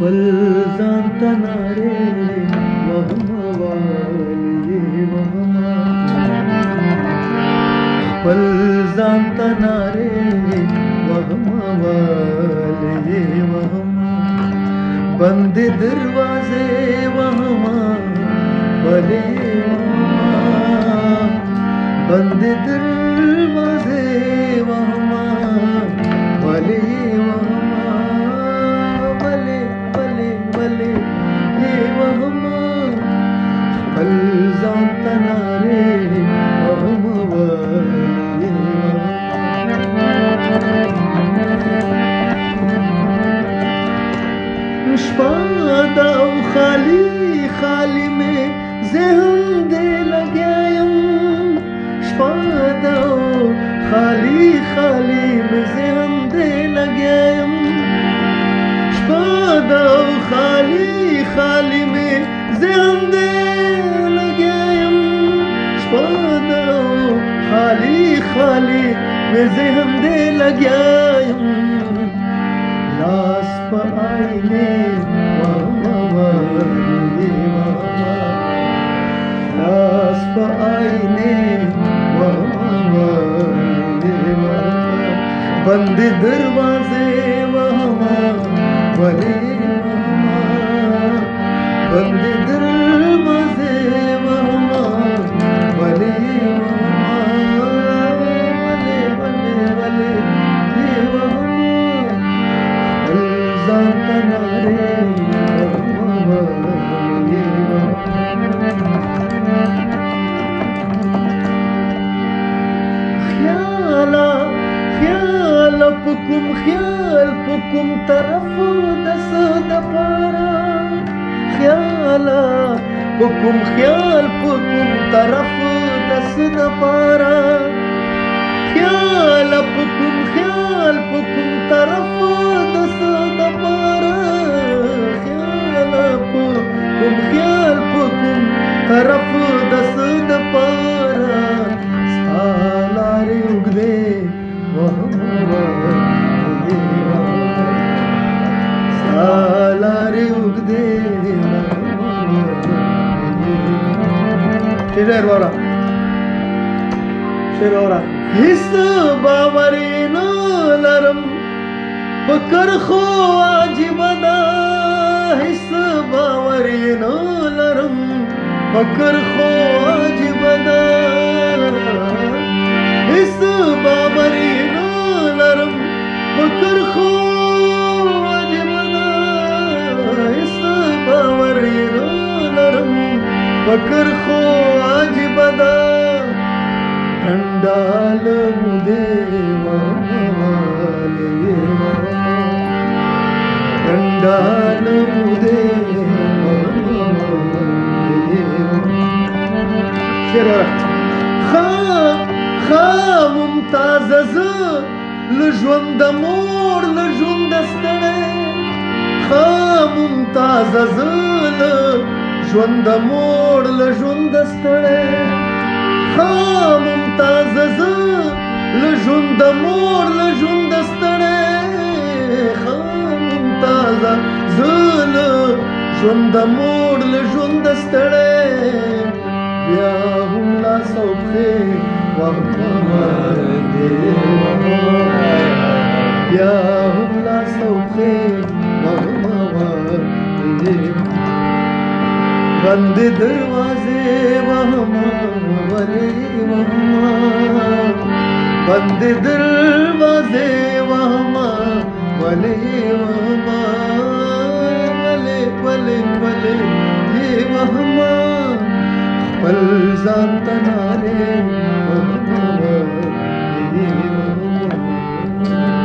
पल जानता नारे वहमा वाले वहमा पल जानता नारे वहमा वाले वहमा बंद दरवाजे वहमा वाले बंद दरवाजे वहमा वाले شپادا او خالی خالی میں ذہن دے لگیم شپادا او خالی خالی میں ذہن دے لگیم شپادا او خالی خالی میں ذہن دے لگیم شپادا او خالی خالی میں ذہن دے لگیم لاس پا آئینے وہما والے وہما لاس پا آئینے وہما والے وہما بند دروازے وہما والے وہما بند دروازے وہما والے پکم خیال پکم طرف دس دپارا خیالا پکم خیال پکم طرف دس دپارا خیالا پکم خیال پکم طرف دس دپارا خیالا پکم خیال پکم طرف دس دپارا ستالارے اگدے سالارے اگدے شیر وارا شیر وارا حس باوری نو لرم فکر خو عجیب دا حس باوری نو لرم فکر خو عجیب دا حس باوری نو لرم فکر خو عجیب دا حس باوری نو لرم فکر خو عجیب دا ڈنڈال مدے والے ڈنڈال مدے خام ممتاز لژوند مور لژوند ستړی خام ممتاز لژوند مور لژوند ستړی خام ممتاز لژوند مور لژوند ستړی خام ممتاز لژوند مور لژوند ستړی بیا هم لا سوخې بیا هم لا سوخې بند دروازے وہما والے وہما بند دروازے وہما والے وہما والے والے والے یہ وہما پل ذات نارے وہما والے وہما